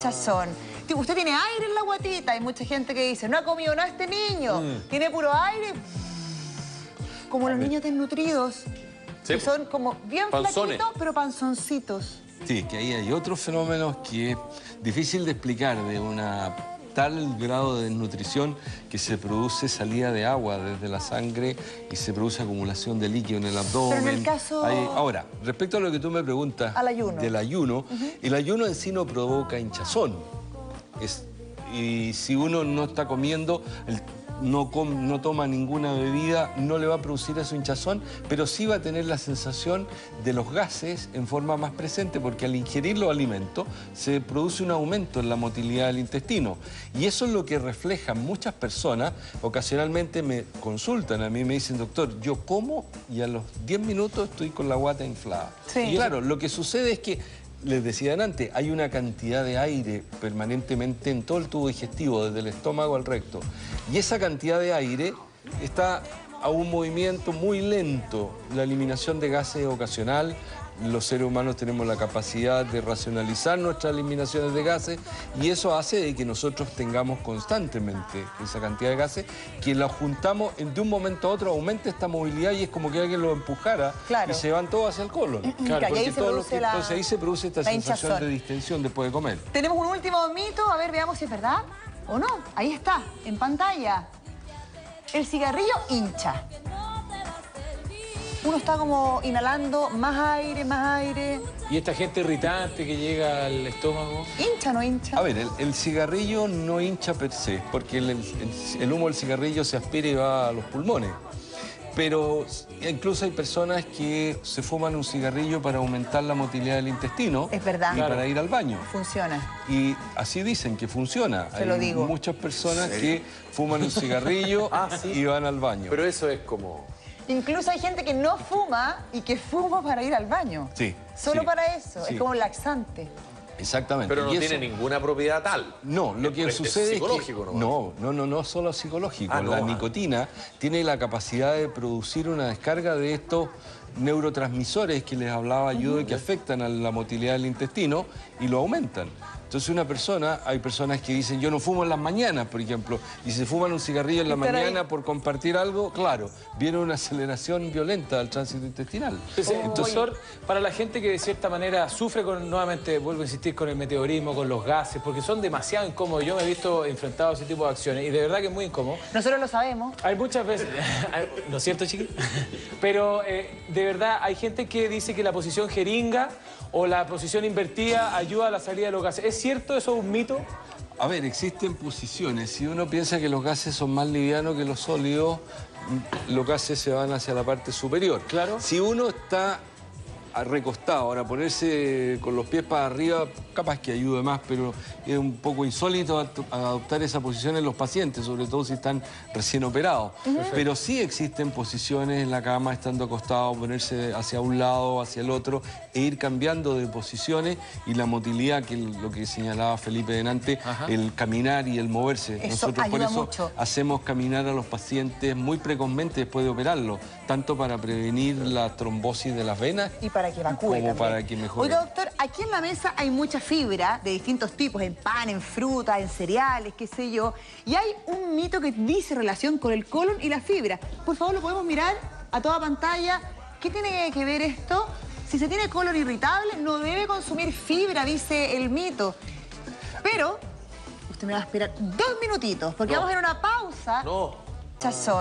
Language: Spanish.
hinchazón. Usted tiene aire en la guatita. Hay mucha gente que dice, no ha comido nada este niño. Tiene puro aire. Como los niños desnutridos. Sí. Que son como bien Panzones. flaquitos, pero panzoncitos. Sí, que ahí hay otros fenómenos que es difícil de explicar, de una tal grado de desnutrición que se produce salida de agua desde la sangre y se produce acumulación de líquido en el abdomen. Pero en el caso... Ahora, respecto a lo que tú me preguntas al ayuno. Del ayuno, el ayuno en sí no provoca hinchazón. Y si uno no está comiendo, no toma ninguna bebida, no le va a producir eso hinchazón, pero sí va a tener la sensación de los gases en forma más presente, porque al ingerir los alimentos se produce un aumento en la motilidad del intestino. Y eso es lo que reflejan muchas personas. Ocasionalmente me consultan, a mí me dicen, doctor, yo como y a los 10 minutos estoy con la guata inflada. Sí. Y claro, lo que sucede es que les decía antes, hay una cantidad de aire permanentemente en todo el tubo digestivo, desde el estómago al recto. Y esa cantidad de aire está a un movimiento muy lento. La eliminación de gases es ocasional. Los seres humanos tenemos la capacidad de racionalizar nuestras eliminaciones de gases y eso hace de que nosotros tengamos constantemente esa cantidad de gases, que la juntamos de un momento a otro, aumenta esta movilidad y es como que alguien lo empujara y se van todos hacia el colon. Claro, porque entonces ahí se produce esta sensación hinchazón. de distensión después de comer. Tenemos un último mito, a ver, veamos si es verdad o no. Ahí está, en pantalla. El cigarrillo hincha. Uno está como inhalando más aire. Y esta gente irritante que llega al estómago. ¿Hincha o no hincha? A ver, el cigarrillo no hincha per se, porque el humo del cigarrillo se aspira y va a los pulmones. Pero incluso hay personas que se fuman un cigarrillo para aumentar la motilidad del intestino. Es verdad. Y para ir al baño. Funciona. Y así dicen que funciona. Se lo digo. Hay muchas personas que fuman un cigarrillo y van al baño. Pero eso es como... Incluso hay gente que no fuma y que fuma para ir al baño. Sí. Solo para eso. Sí. Es como un laxante. Exactamente. Pero no tiene ninguna propiedad tal. No, lo que sucede es que... psicológico, no solo psicológico. No, la nicotina tiene la capacidad de producir una descarga de estos neurotransmisores que les hablaba yo de que afectan a la motilidad del intestino y lo aumentan. Entonces hay personas que dicen, yo no fumo en las mañanas, por ejemplo, y se fuman un cigarrillo en la mañana por compartir algo, claro, viene una aceleración violenta del tránsito intestinal. Entonces, doctor, para la gente que de cierta manera sufre nuevamente, vuelvo a insistir, con el meteorismo, con los gases, porque son demasiado incómodos. Yo me he visto enfrentado a ese tipo de acciones y de verdad que es muy incómodo. Nosotros lo sabemos. Hay muchas veces, ¿no es cierto, chiquillos? Pero de verdad hay gente que dice que la posición jeringa o la posición invertida ayuda a la salida de los gases. ¿Es cierto eso? ¿Es un mito? A ver, existen posiciones. Si uno piensa que los gases son más livianos que los sólidos, los gases se van hacia la parte superior. Claro. Si uno está recostado, ahora ponerse con los pies para arriba, capaz que ayude más, pero es un poco insólito adoptar esa posición en los pacientes, sobre todo si están recién operados. Pero sí existen posiciones en la cama, estando acostado, ponerse hacia un lado, hacia el otro, e ir cambiando de posiciones y la motilidad, que es lo que señalaba Felipe delante, el caminar y el moverse. Eso Nosotros por ayuda eso mucho. hacemos caminar a los pacientes muy precozmente después de operarlos, tanto para prevenir la trombosis de las venas Y para que evacúe como también. para que mejore. Oiga, doctor, aquí en la mesa hay mucha fibra de distintos tipos, en pan, en fruta, en cereales, qué sé yo. Y hay un mito que dice relación con el colon y la fibra. Por favor, lo podemos mirar a toda pantalla. ¿Qué tiene que ver esto? Si se tiene colon irritable, no debe consumir fibra, dice el mito. Pero usted me va a esperar 2 minutitos, porque vamos a ir a una pausa. No. Chazón.